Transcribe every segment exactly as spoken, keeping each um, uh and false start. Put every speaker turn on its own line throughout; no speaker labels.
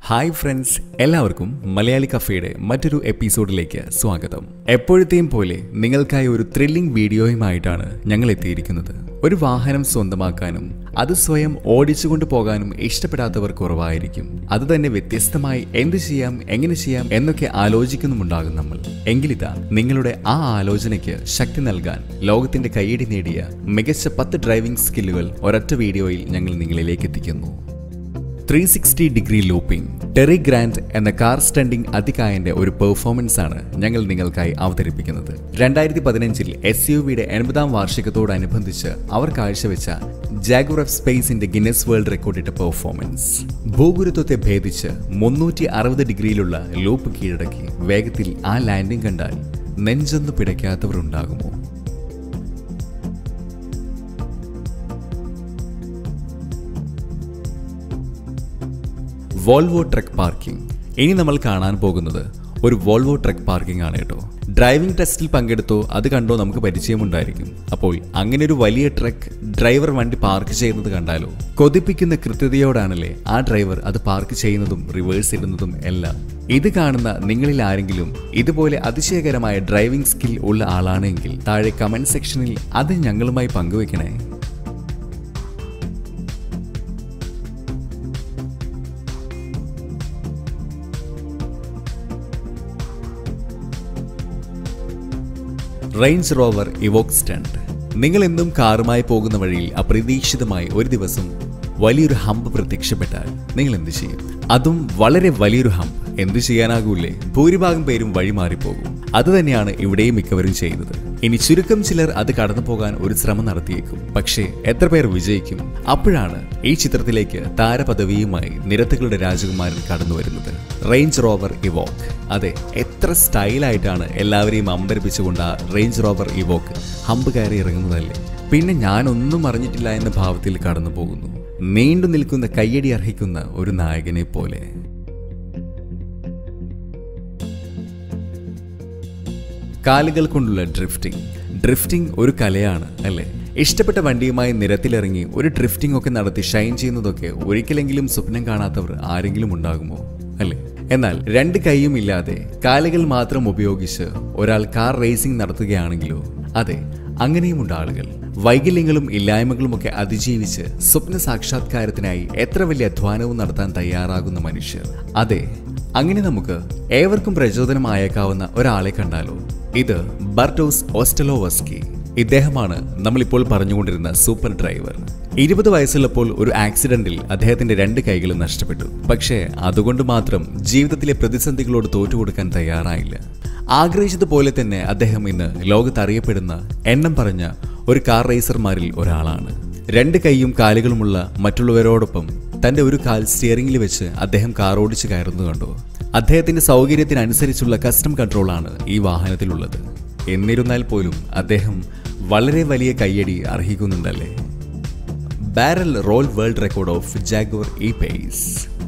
Hi friends, എല്ലാവർക്കും മലയാളി കഫേയുടെ മറ്റൊരു എപ്പിസോഡിലേക്ക് സ്വാഗതം. എപ്പോഴത്തെയും പോലെ നിങ്ങൾക്കായി ഒരു ത്രില്ലിംഗ് വീഡിയോയുമായിട്ടാണ് ഞങ്ങൾ എത്തിയിരിക്കുന്നത്. ഒരു വാഹനം സ്വന്തമാക്കാനും അത് സ്വയം ഓടിച്ചുകൊണ്ട് പോകാനും ഇഷ്ടപ്പെടാത്തവർ കുറവായിരിക്കും. അത് തന്നെ വ്യത്യസ്തമായി എന്ത് ചെയ്യാം, എങ്ങനെ ചെയ്യാം എന്നൊക്കെ ആലോചിക്കുന്നുമുണ്ടാകും നമ്മൾ. എങ്കിലിതാ നിങ്ങളുടെ ആ ആലോചനയ്ക്ക് ശക്തി നൽകാൻ ലോകത്തിന്റെ കയ്യടി നേടിയ മികച്ച പത്ത് ഡ്രൈവിംഗ് സ്കില്ലുകൾ ഒരൊറ്റ വീഡിയോയിൽ ഞങ്ങൾ നിങ്ങളിലേക്ക് എത്തിക്കുന്നു. Three sixty degree looping. Terry Grant എന്ന കാർ സ്റ്റണ്ടിംഗ് അതികായന്റെ ഒരു പെർഫോമൻസ് ആണ് ഞങ്ങൾ നിങ്ങൾക്കായി അവതരിപ്പിക്കുന്നത്. രണ്ടായിരത്തി പതിനഞ്ചിൽ എസ് യു വിയുടെ എൺപതാം വാർഷികത്തോടനുബന്ധിച്ച് അവർ കാഴ്ചവെച്ച ജാഗ്വർ എഫ് സ്പേസിന്റെ ഗിന്നസ് വേൾഡ് റെക്കോർഡിട്ട പെർഫോമൻസ്. ഭൂഗുരുത്വത്തെ ഭേദിച്ച് മുന്നൂറ്റി അറുപത് ഡിഗ്രിയിലുള്ള ലൂപ്പ് കീഴടക്കി വേഗത്തിൽ ആ ലാൻഡിംഗ് കണ്ടാൽ നെഞ്ചൊന്നു പിടയ്ക്കാത്തവർ ഉണ്ടാകുമോ? Volvo truck parking. ഇനി നമ്മൾ കാണാൻ പോകുന്നത് ഒരു വോൾവോ ട്രക്ക് പാർക്കിംഗ് ആണ് കേട്ടോ. ഡ്രൈവിംഗ് ടെസ്റ്റിൽ പങ്കെടുത്തോ അത് കണ്ടോ നമുക്ക് പരിചയമുണ്ടായിരിക്കും. അപ്പോൾ അങ്ങനെ ഒരു വലിയ ട്രക്ക് ഡ്രൈവർ വണ്ടി പാർക്ക് ചെയ്യുന്നത് കണ്ടാലോ? കൊതിപ്പിക്കുന്ന കൃത്യതയോടാണല്ലേ ആ ഡ്രൈവർ അത് പാർക്ക് ചെയ്യുന്നതും റിവേഴ്സ് ഇടുന്നതും എല്ലാം. ഇത് കാണുന്ന നിങ്ങളിൽ ആരെങ്കിലും ഇതുപോലെ അതിശയകരമായ ഡ്രൈവിംഗ് സ്കിൽ ഉള്ള ആളാണെങ്കിൽ താഴെ കമന്റ് സെക്ഷനിൽ അത് ഞങ്ങളുമായി പങ്കുവെക്കണേ. Range Rover Evoque stunt. നിങ്ങൾ എന്നും കാറുമായി പോകുന്ന വഴിയിൽ അപ്രതീക്ഷിതമായി ഒരു ദിവസം വലിയൊരു ഹമ്പ് പ്രത്യക്ഷപ്പെട്ടാൽ നിങ്ങൾ എന്ത് ചെയ്യും? അതും വളരെ വലിയൊരു ഹമ്പ്. എന്തു ചെയ്യാനാകൂലേ? ഭൂരിഭാഗം പേരും വഴി മാറിപ്പോകും. അതുതന്നെയാണ് ഇവിടെയും മിക്കവരും ചെയ്യുന്നത്. ഇനി ചുരുക്കം ചിലർ അത് കടന്നു പോകാൻ ഒരു ശ്രമം നടത്തിയേക്കും. പക്ഷേ എത്ര പേർ വിജയിക്കും? അപ്പോഴാണ് ഈ ചിത്രത്തിലേക്ക് താരപദവിയുമായി നിരത്തുകളുടെ രാജകുമാരൻ കടന്നു വരുന്നത്. Range Rover Evoque. അതെ, എത്ര സ്റ്റൈലായിട്ടാണ് എല്ലാവരെയും അമ്പരപ്പിച്ചുകൊണ്ട് ആ റേഞ്ച് റോവർ ഇവോക്ക് ഹമ്പ് കയറി ഇറങ്ങുന്നതല്ലേ. പിന്നെ ഞാനൊന്നും അറിഞ്ഞിട്ടില്ല എന്ന ഭാവത്തിൽ കടന്നു പോകുന്നു, നീണ്ടു നിൽക്കുന്ന കയ്യടി അർഹിക്കുന്ന ഒരു നായകനെ പോലെ. കാലുകൾ കൊണ്ടുള്ള ഡ്രിഫ്റ്റിംഗ്. ഡ്രിഫ്റ്റിംഗ് ഒരു കലയാണ് അല്ലേ? ഇഷ്ടപ്പെട്ട വണ്ടിയുമായി നിരത്തിലിറങ്ങി ഒരു ഡ്രിഫ്റ്റിംഗ് ഒക്കെ നടത്തി ഷൈൻ ചെയ്യുന്നതൊക്കെ ഒരിക്കലെങ്കിലും സ്വപ്നം കാണാത്തവർ ആരെങ്കിലും ഉണ്ടാകുമോ അല്ലേ? എന്നാൽ രണ്ട് കൈയും ഇല്ലാതെ കാലുകൾ മാത്രം ഉപയോഗിച്ച് ഒരാൾ കാർ റേസിംഗ് നടത്തുകയാണെങ്കിലോ? അതെ, അങ്ങനെയുമുണ്ട് ആളുകൾ. വൈകല്യങ്ങളും ഇല്ലായ്മകളുമൊക്കെ അതിജീവിച്ച് സ്വപ്ന സാക്ഷാത്കാരത്തിനായി എത്ര വലിയ അധ്വാനവും നടത്താൻ തയ്യാറാകുന്ന മനുഷ്യർ. അതെ, അങ്ങനെ നമുക്ക് ഏവർക്കും പ്രചോദനമായേക്കാവുന്ന ഒരാളെ കണ്ടാലോ? ഇത് ബർട്ടോസ് ഓസ്റ്റലോവസ്കി. ഇദ്ദേഹമാണ് നമ്മളിപ്പോൾ പറഞ്ഞുകൊണ്ടിരുന്ന സൂപ്പർ ഡ്രൈവർ. ഇരുപത് വയസ്സുള്ളപ്പോൾ ഒരു ആക്സിഡന്റിൽ അദ്ദേഹത്തിന്റെ രണ്ട് കൈകളും നഷ്ടപ്പെട്ടു. പക്ഷേ അതുകൊണ്ട് മാത്രം ജീവിതത്തിലെ പ്രതിസന്ധികളോട് തോറ്റുകൊടുക്കാൻ തയ്യാറായില്ല. ആഗ്രഹിച്ചതുപോലെ തന്നെ അദ്ദേഹം ഇന്ന് ലോകത്ത് അറിയപ്പെടുന്ന എണ്ണം പറഞ്ഞ ഒരു കാർ റേസർമാരിൽ ഒരാളാണ്. രണ്ട് കൈയും കാലുകളുമുള്ള മറ്റുള്ളവരോടൊപ്പം തന്റെ ഒരു കാൽ സ്റ്റിയറിംഗിൽ വെച്ച് അദ്ദേഹം കാർ ഓടിച്ച് കയറുന്നു കണ്ടോ? അദ്ദേഹത്തിന്റെ സൗകര്യത്തിനനുസരിച്ചുള്ള കസ്റ്റം കൺട്രോളാണ് ഈ വാഹനത്തിലുള്ളത്. എന്നിരുന്നാൽ പോലും അദ്ദേഹം വളരെ വലിയ കയ്യടി അർഹിക്കുന്നുണ്ടല്ലേ. Barrel roll world record of Jaguar E Pace.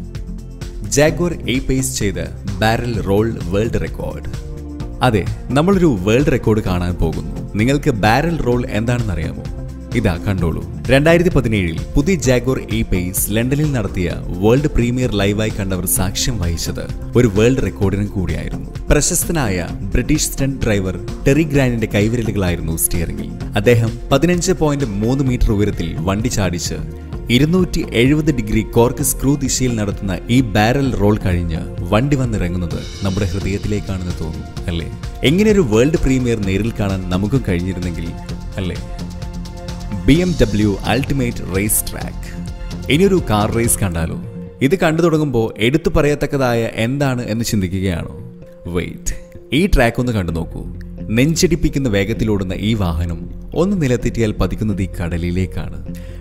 Jaguar E Pace ചെയ്ത ബാരൽ റോൾ വേൾഡ് റെക്കോർഡ്. അതെ, നമ്മളൊരു വേൾഡ് റെക്കോർഡ് കാണാൻ പോകുന്നു. നിങ്ങൾക്ക് ബാരൽ റോൾ എന്താണെന്ന് അറിയാമോ? ഇതാ കണ്ടോളൂ. രണ്ടായിരത്തി പതിനേഴിൽ പുതിയ ജാഗ്വർ ഇ-പേസ് ലണ്ടനിൽ നടത്തിയ വേൾഡ് പ്രീമിയർ ലൈവായി കണ്ടവർ സാക്ഷ്യം വഹിച്ചത് ഒരു വേൾഡ് റെക്കോർഡിനും കൂടിയായിരുന്നു. പ്രശസ്തനായ ബ്രിട്ടീഷ് സ്റ്റണ്ട് ഡ്രൈവർ ടെറി ഗ്രാൻഡിന്റെ കൈവിരലുകളായിരുന്നു സ്റ്റിയറിംഗിൽ. അദ്ദേഹം പതിനഞ്ച് പോയിന്റ് മൂന്ന് മീറ്റർ ഉയരത്തിൽ വണ്ടി ചാടിച്ച് ഇരുന്നൂറ്റി എഴുപത് ഡിഗ്രി കോർക്ക് സ്ക്രൂ ദിശയിൽ നടത്തുന്ന ഈ ബാരൽ റോൾ കഴിഞ്ഞ് വണ്ടി വന്നിറങ്ങുന്നത് നമ്മുടെ ഹൃദയത്തിലേക്കാണെന്ന് തോന്നുന്നു അല്ലേ? എങ്ങനെയൊരു വേൾഡ് പ്രീമിയർ നേരിൽ കാണാൻ നമുക്കും കഴിഞ്ഞിരുന്നെങ്കിൽ അല്ലേ? B M W ultimate race track. ഇനിയൊരു കാർ റേസ് കണ്ടാലോ? ഇത് കണ്ടു തുടങ്ങുമ്പോൾ എടുത്തു പറയത്തക്കതായ എന്താണ് എന്ന് ചിന്തിക്കുകയാണോ? വെയിറ്റ്, ഈ ട്രാക്ക് ഒന്ന് കണ്ടു നോക്കൂ. നെഞ്ചിടിപ്പിക്കുന്ന വേഗത്തിലോടുന്ന ഈ വാഹനം ഒന്ന് നിലത്തെറ്റിയാൽ പതിക്കുന്നത് ഈ കടലിലേക്കാണ്.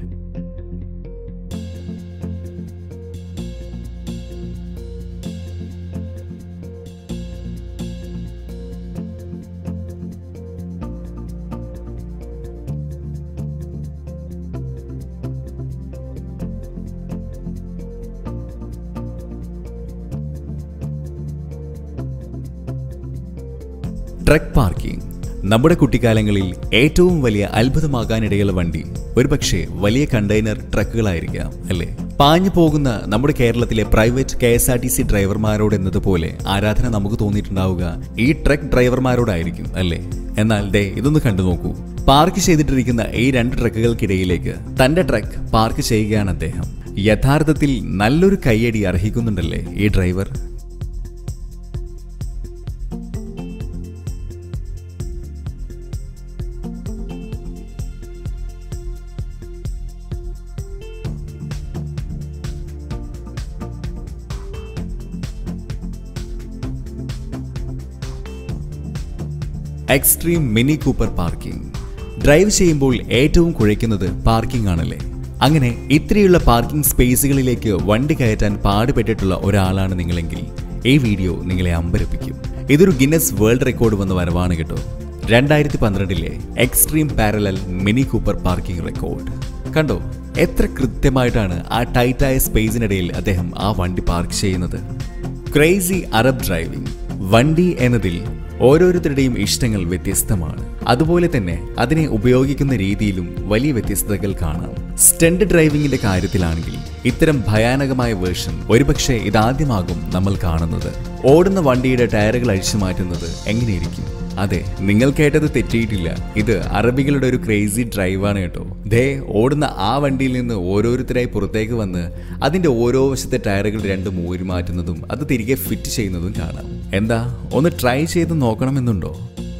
Truck parking. നമ്മുടെ കുട്ടിക്കാലങ്ങളിൽ ഏറ്റവും വലിയ അത്ഭുതമാകാനിടയുള്ള വണ്ടി ഒരുപക്ഷെ വലിയ കണ്ടെയ്നർ ട്രക്കുകളായിരിക്കാം അല്ലേ? പാഞ്ഞു പോകുന്ന നമ്മുടെ കേരളത്തിലെ private K S R T C ഡ്രൈവർമാരോട് എന്നതുപോലെ ആരാധന നമുക്ക് തോന്നിയിട്ടുണ്ടാവുക ഈ ട്രക്ക് ഡ്രൈവർമാരോടായിരിക്കും അല്ലേ? എന്നാൽ ദേ ഇതൊന്ന് കണ്ടു നോക്കൂ. പാർക്ക് ചെയ്തിട്ടിരിക്കുന്ന ഈ രണ്ട് ട്രക്കുകൾക്കിടയിലേക്ക് തന്റെ ട്രക്ക് പാർക്ക് ചെയ്യുകയാണ് അദ്ദേഹം. യഥാർത്ഥത്തിൽ നല്ലൊരു കയ്യടി അർഹിക്കുന്നുണ്ടല്ലേ ഈ driver? Extreme Mini Cooper parking. Drive ചെയ്യുമ്പോൾ ഏറ്റവും കുഴയ്ക്കുന്നത് പാർക്കിംഗ് ആണല്ലേ? അങ്ങനെ ഇത്രയുള്ള പാർക്കിംഗ് സ്പേസുകളിലേക്ക് വണ്ടി കയറ്റാൻ പാടുപെട്ടിട്ടുള്ള ഒരാളാണ് നിങ്ങളെങ്കിൽ ഈ വീഡിയോ നിങ്ങളെ അമ്പരപ്പിക്കും. ഇതൊരു ഗിന്നസ് വേൾഡ് റെക്കോർഡ് വന്ന വരവാണ് കേട്ടോ. രണ്ടായിരത്തി പന്ത്രണ്ടിലെ extreme parallel Mini Cooper parking record കണ്ടോ? എത്ര കൃത്യമായിട്ടാണ് ആ ടൈറ്റായ സ്പേസിനിടയിൽ അദ്ദേഹം ആ വണ്ടി പാർക്ക് ചെയ്യുന്നത്. Crazy Arab driving. വണ്ടി എന്നതിൽ ഓരോരുത്തരുടെയും ഇഷ്ടങ്ങൾ വ്യത്യസ്തമാണ്. അതുപോലെ തന്നെ അതിനെ ഉപയോഗിക്കുന്ന രീതിയിലും വലിയ വ്യത്യസ്തതകൾ കാണാം. സ്റ്റണ്ട് ഡ്രൈവിംഗിന്റെ കാര്യത്തിലാണെങ്കിൽ ഇത്തരം ഭയാനകമായ വേർഷൻ ഒരുപക്ഷെ ഇതാദ്യമാകും നമ്മൾ കാണുന്നത്. ഓടുന്ന വണ്ടിയുടെ ടയറുകൾ അഴിച്ചു മാറ്റുന്നത് എങ്ങനെയിരിക്കും? അതെ, നിങ്ങൾ കേട്ടത് തെറ്റിയിട്ടില്ല. ഇത് അറബികളുടെ ഒരു ക്രേസി ഡ്രൈവാണ് കേട്ടോ. ദേ ഓടുന്ന ആ വണ്ടിയിൽ നിന്ന് ഓരോരുത്തരായി പുറത്തേക്ക് വന്ന് അതിന്റെ ഓരോ വശത്തെ ടയറുകൾ രണ്ടും ഊരി മാറ്റുന്നതും അത് തിരികെ ഫിറ്റ് ചെയ്യുന്നതും കാണാം. എന്താ, ഒന്ന് ട്രൈ ചെയ്ത് നോക്കണമെന്നുണ്ടോ?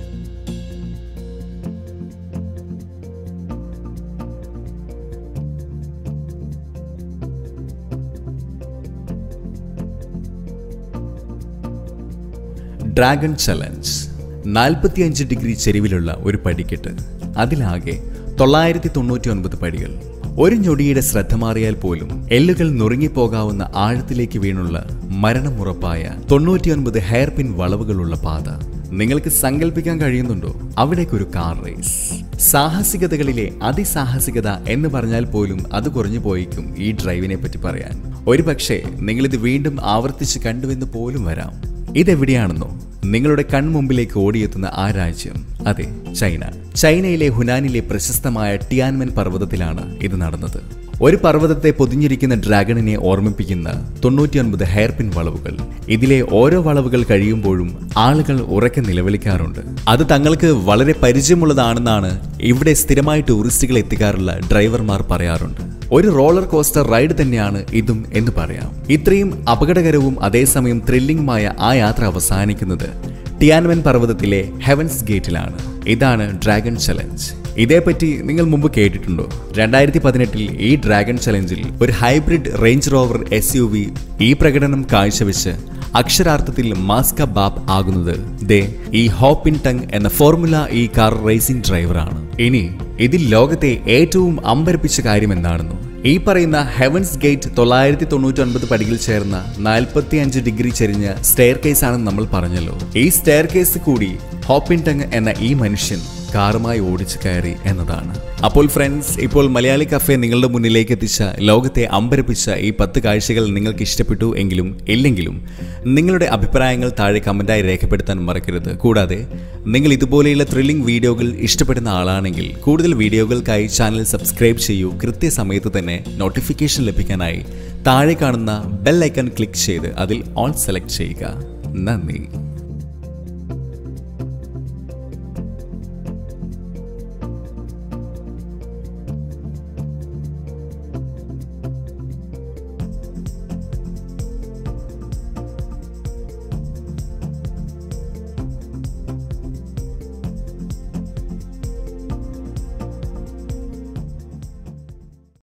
Dragon challenge. നാൽപ്പത്തിയഞ്ച് ഡിഗ്രി ചെരിവിലുള്ള ഒരു പടിക്കെട്ട്. അതിലാകെ തൊള്ളായിരത്തി തൊണ്ണൂറ്റി ഒൻപത് പടികൾ. ഒരു ഞൊടിയുടെ ശ്രദ്ധ മാറിയാൽ പോലും എല്ലുകൾ നുറുങ്ങിപ്പോകാവുന്ന ആഴത്തിലേക്ക് വീണുള്ള മരണമുറപ്പായ തൊണ്ണൂറ്റിയൊൻപത് ഹെയർ പിൻ വളവുകളുള്ള പാത. നിങ്ങൾക്ക് സങ്കല്പിക്കാൻ കഴിയുന്നുണ്ടോ അവിടേക്കൊരു കാർ റേസ്? സാഹസികതകളിലെ അതിസാഹസികത എന്ന് പറഞ്ഞാൽ പോലും അത് കുറഞ്ഞു പോയിക്കും ഈ ഡ്രൈവിനെ പറ്റി പറയാൻ. ഒരു പക്ഷേ നിങ്ങളിത് വീണ്ടും ആവർത്തിച്ച് കണ്ടുവെന്ന് പോലും വരാം. ഇതെവിടെയാണെന്നോ? നിങ്ങളുടെ കൺമുമ്പിലേക്ക് ഓടിയെത്തുന്ന ആ രാജ്യം, അതെ, ചൈന. ചൈനയിലെ ഹുനാനിലെ പ്രശസ്തമായ ടിയാൻമെൻ പർവ്വതത്തിലാണ് ഇത് നടന്നത്. ഒരു പർവ്വതത്തെ പൊതിഞ്ഞിരിക്കുന്ന ഡ്രാഗണിനെ ഓർമ്മിപ്പിക്കുന്ന തൊണ്ണൂറ്റിയൊൻപത് ഹെയർപിൻ വളവുകൾ. ഇതിലെ ഓരോ വളവുകൾ കഴിയുമ്പോഴും ആളുകൾ ഉറക്കെ നിലവിളിക്കാറുണ്ട്. അത് തങ്ങൾക്ക് വളരെ പരിചയമുള്ളതാണെന്നാണ് ഇവിടെ സ്ഥിരമായി ടൂറിസ്റ്റുകൾ എത്തിക്കാറുള്ള ഡ്രൈവർമാർ പറയാറുണ്ട്. ഒരു റോളർ കോസ്റ്റർ റൈഡ് തന്നെയാണ് ഇതും എന്ന് പറയാം. ഇത്രയും അപകടകരവും അതേസമയം ത്രില്ലിംഗുമായ ആ യാത്ര അവസാനിക്കുന്നത് ടിയാൻമെൻ പർവ്വതത്തിലെ ഹെവൻസ് ഗേറ്റിലാണ്. ഇതാണ് ഡ്രാഗൺ ചലഞ്ച്. ഇതേപ്പറ്റി നിങ്ങൾ മുമ്പ് കേട്ടിട്ടുണ്ടോ? രണ്ടായിരത്തി പതിനെട്ടിൽ ഈ ഡ്രാഗൺ ചലഞ്ചിൽ ഒരു hybrid Range Rover S U V ഈ പ്രകടനം കാഴ്ചവെച്ച് അക്ഷരാർത്ഥത്തിൽ മാസ്ക ബാബ് ആകുന്നത് ദേ ഈ ഹോപ്പിൻ ടങ് എന്ന ഫോർമുല ഈ കാർ റേസിംഗ് ഡ്രൈവറാണ്. ഇനി ഇതിൽ ലോകത്തെ ഏറ്റവും അമ്പരപ്പിച്ച കാര്യം എന്താണെന്നോ? ഈ പറയുന്ന ഹെവൻസ് ഗേറ്റ് തൊള്ളായിരത്തി തൊണ്ണൂറ്റി ഒൻപത് പടികൾ ചേർന്ന നാൽപ്പത്തി അഞ്ച് ഡിഗ്രി ചെരിഞ്ഞ സ്റ്റെയർ കേസ് ആണെന്ന് നമ്മൾ പറഞ്ഞല്ലോ. ഈ സ്റ്റെയർ കേസ് കൂടി ഹോപ്പിൻ ടങ് എന്ന ഈ മനുഷ്യൻ കാറുമായി ഓടിച്ചു കയറി എന്നതാണ്. അപ്പോൾ ഫ്രണ്ട്സ്, ഇപ്പോൾ മലയാളി കഫേ നിങ്ങളുടെ മുന്നിലേക്ക് എത്തിച്ച ലോകത്തെ അമ്പരപ്പിച്ച ഈ പത്ത് കാഴ്ചകൾ നിങ്ങൾക്ക് ഇഷ്ടപ്പെട്ടു എങ്കിലും ഇല്ലെങ്കിലും നിങ്ങളുടെ അഭിപ്രായങ്ങൾ താഴെ കമന്റായി രേഖപ്പെടുത്താൻ മറക്കരുത്. കൂടാതെ നിങ്ങൾ ഇതുപോലെയുള്ള ത്രില്ലിംഗ് വീഡിയോകൾ ഇഷ്ടപ്പെടുന്ന ആളാണെങ്കിൽ കൂടുതൽ വീഡിയോകൾക്കായി ചാനൽ സബ്സ്ക്രൈബ് ചെയ്യൂ. കൃത്യസമയത്ത് തന്നെ നോട്ടിഫിക്കേഷൻ ലഭിക്കാനായി താഴെ കാണുന്ന ബെൽ ഐക്കൺ ക്ലിക്ക് ചെയ്ത് അതിൽ ഓൾ സെലക്ട് ചെയ്യുക. നന്ദി.